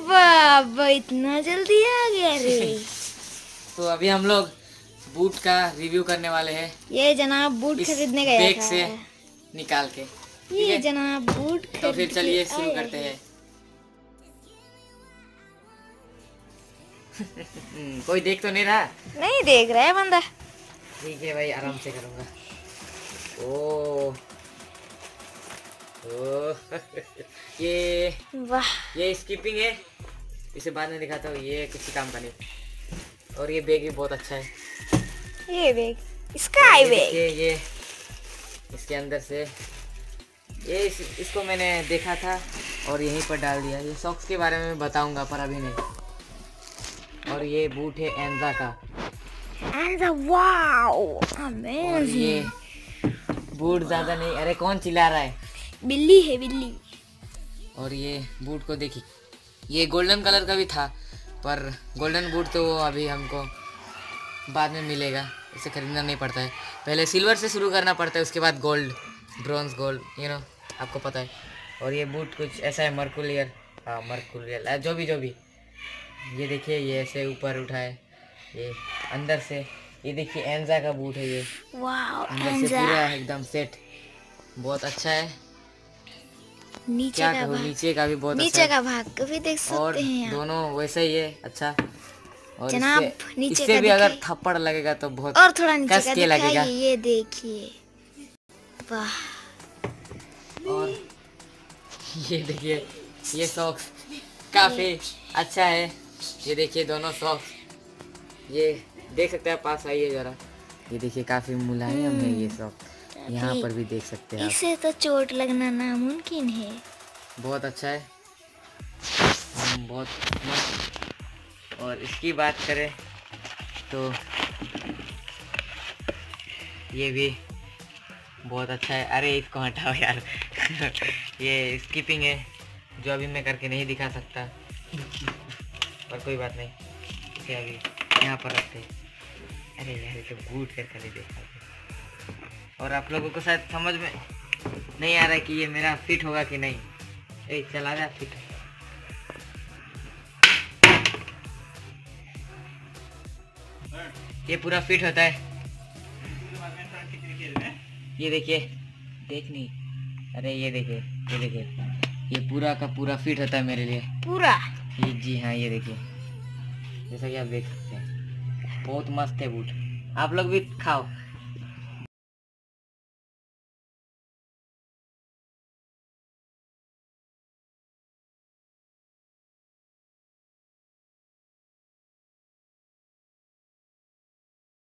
बाबा इतना जल्दी आ गया रे। तो अभी हम लोग बूट का रिव्यू करने वाले हैं। ये जनाब बूट खरीदने गया बैग था से निकाल के। ये जनाब बूट खरीद तो फिर चलिए के शुरू आया करते है। हैं। कोई देख तो नहीं रहा? नहीं देख रहा है बंदा। ठीक है भाई, आराम से करूँगा। ओ ये वाह ये स्कीपिंग है, इसे बाद में दिखाता हूँ, ये किसी काम का नहीं। और ये बैग भी बहुत अच्छा है। ये बैग स्काई बैग। ये इसके अंदर से इसको मैंने देखा था और यहीं पर डाल दिया। ये सॉक्स के बारे में बताऊंगा पर अभी नहीं। और ये बूट है एंजा का। एंजा, वाओ और अमेजिंग। ये बूट ज़्यादा नहीं, अरे कौन चिल्ला रहा है? बिल्ली है बिल्ली। और ये बूट को देखिए, ये गोल्डन कलर का भी था पर गोल्डन बूट तो अभी हमको बाद में मिलेगा, इसे खरीदना नहीं पड़ता है। पहले सिल्वर से शुरू करना पड़ता है, उसके बाद गोल्ड, ब्रॉन्ज, गोल्ड, आपको पता है। और ये बूट कुछ ऐसा है, मर्कुरियल, हाँ मर्कुरियल, जो भी। ये देखिए, ये ऐसे ऊपर उठा है, ये अंदर से, ये देखिए एंजा का बूट है ये। वाओ अंदर से पूरा एकदम सेट, बहुत अच्छा है। नीचे क्या का कहूँ, भाग, नीचे का भी बहुत अच्छा नीचे है। का भाग को भी देख और सकते हैं आप। दोनों वैसे ही है, अच्छा। और जनाब नीचे इससे का भी अगर दिखाइए। थप्पड़ लगेगा तो बहुत और थोड़ा नीचे कस का के लगेगा। दिखाइए, ये देखिए, वाह। और ये देखिए, ये सॉक्स काफी अच्छा है। ये देखिए दोनों सॉक्स, ये देख सकते हैं, पास आइए जरा, ये देखिए काफी मुलायम है ये सॉक्स। यहाँ पर भी देख सकते हैं आप। इसे तो चोट लगना नामुमकिन है। बहुत अच्छा है, बहुत मस्त। और इसकी बात करें तो ये भी बहुत अच्छा है। अरे इसको हटाओ यार। ये स्किपिंग है जो अभी मैं करके नहीं दिखा सकता, पर कोई बात नहीं, इसे अभी यहाँ पर रखते। अरे यार ये तो बूट कर कर देखा। और आप लोगों को शायद समझ में नहीं आ रहा है कि ये मेरा फिट होगा कि नहीं। ए चला जा फिट। ये पूरा फिट होता है, ये देखिए, देख नहीं, अरे ये देखिए, ये पूरा का पूरा फिट होता है मेरे लिए पूरा। ये, जी हाँ, ये देखिए, जैसा कि आप देख सकते हैं, बहुत मस्त है बूट। आप लोग भी खाओ।